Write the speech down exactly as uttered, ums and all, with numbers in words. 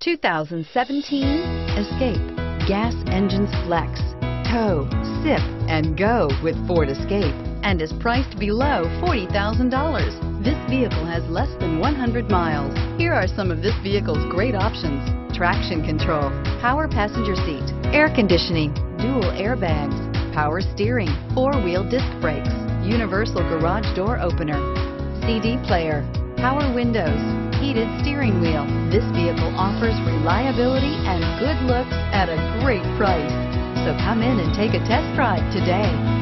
two thousand seventeen Escape. Gas engines flex, tow, sip, and go with Ford Escape, and is priced below forty thousand dollars. This vehicle has less than one hundred miles. Here are some of this vehicle's great options: traction control, power passenger seat, air conditioning, dual airbags, power steering, four-wheel disc brakes, universal garage door opener, C D player, power windows, heated steering wheel. This vehicle offers reliability and good looks at a great price. So come in and take a test drive today.